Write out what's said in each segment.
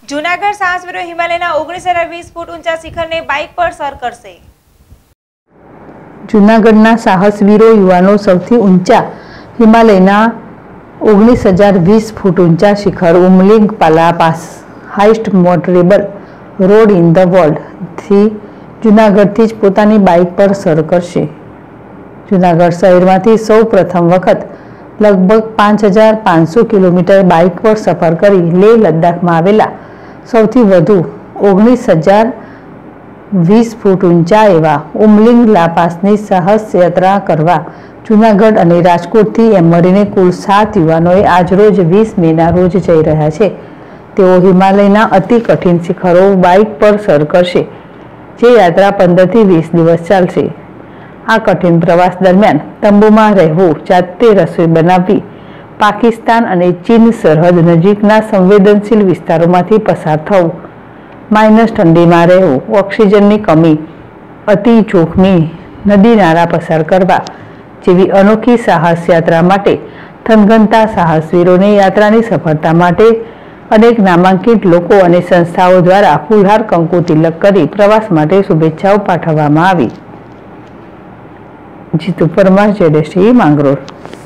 જૂનાગઢ સાહસવીરો હિમાલયના 1920 ફૂટ ઊંચા શિખરને બાઇક પર સર કરશે। જૂનાગઢના સાહસવીરો યુવાનો સૌથી ઊંચા હિમાલયના 19,020 ફૂટ ઊંચા શિખર ઉમલિંગ પાલા pass highest motorable road in the world થી જૂનાગઢથી જ પોતાની બાઇક પર સર કરશે। જૂનાગઢ શહેરમાંથી સૌ પ્રથમ વખત લગભગ 5,500 કિલોમીટર બાઇક પર સફર કરી લેહ લદ્દાખમાં આવેલા સૌથી વધુ 19,020 ફૂટ ઊંચા એવા ઉમલિંગ લાપાસની સાહસ યાત્રા કરવા જૂનાગઢ અને રાજકોટથી એમ મળીને કુલ 7 યુવાનોએ આજરોજ 20 મેના રોજ જઈ રહ્યા છે। તેઓ હિમાલયના અતિ કઠિન શિખરો બાઇક પર સર કરશે, જે યાત્રા 15 થી 20 દિવસ ચાલશે। આ કઠિન પ્રવાસ દરમિયાન તંબુમાં રહેવું, જાતે રસોઈ બનાવવી, પાકિસ્તાન અને ચીન સરહદ નજીકના સંવેદનશીલ વિસ્તારોમાંથી પસાર થવું, માઇનસ ઠંડીમાં રહેવું, ઓક્સિજનની કમી, અતિ જોખમી નદી નાળા પસાર કરવા જેવી અનોખી સાહસ યાત્રા માટે થનગનતા સાહસવીરોને યાત્રાની સફળતા માટે અનેક નામાંકિત લોકો અને સંસ્થાઓ દ્વારા ફૂલહાર કંકુ તિલક કરી પ્રવાસ માટે શુભેચ્છાઓ પાઠવવામાં આવી। જીતુ પરમાર, જેડેસી, માંગરોળ।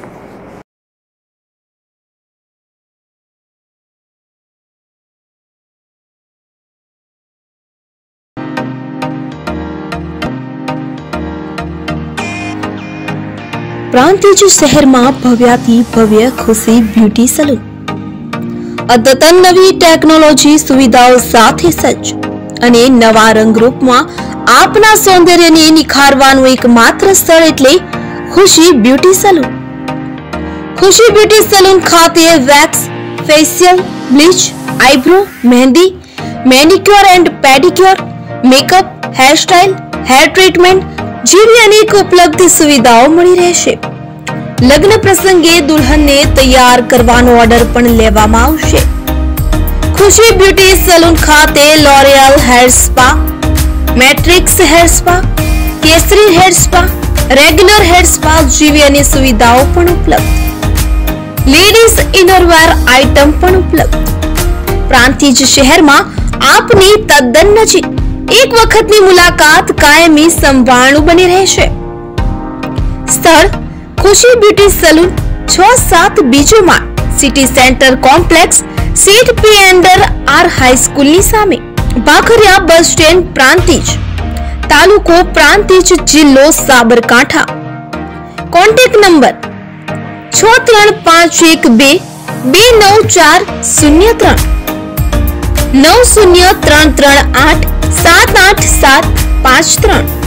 પ્રાંતિજ શહેરમાં ભવ્યાથી ભવ્ય ખુશી બ્યુટી સલૂન અદ્યતન નવી ટેકનોલોજી સુવિધાઓ સાથે સજ્જ અને નવા રંગરૂપમાં આપના સૌંદર્યને નિખારવાનું એકમાત્ર સ્થળ એટલે Khushi beauty salon. Khushi beauty salon ખાતે wax, facial, bleach, eyebrow, mehndi, manicure and pedicure, makeup, hairstyle, hair treatment જેવી અનેક ઉપલબ્ધ સુવિધાઓ મળી રહેશે। લગ્ન પ્રસંગે દુલ્હનને તૈયાર કરવાનો ઓર્ડર પણ લેવામાં આવશે। ખુશી બ્યુટી સલૂન ખાતે L'Oreal hair spa, Matrix hair spa, Kesari hair spa, regular hair spa જેવી અન્ય સુવિધાઓ પણ ઉપલબ્ધ। લેડીઝ ઇનરવેર આઇટમ પણ ઉપલબ્ધ। પ્રાંતિજ શહેરમાં આપની તદ્દન નજીક એક વખતની મુલાકાત કાયમી સંભાળનું બની રહેશે। સ્થળ ખુશી બ્યુટી સલૂન 6-7 બીજો માળ, સિટી સેન્ટર કોમ્પ્લેક્સ, સીટ પી એન્ડર આર હાઈસ્કૂલની સામે, ભાખરિયા બસ સ્ટેન્ડ, પ્રાંતિજ, તાલુકો પ્રાંતિજ, જિલ્લો સાબરકાંઠા। Contact number 6351229403 903338787353।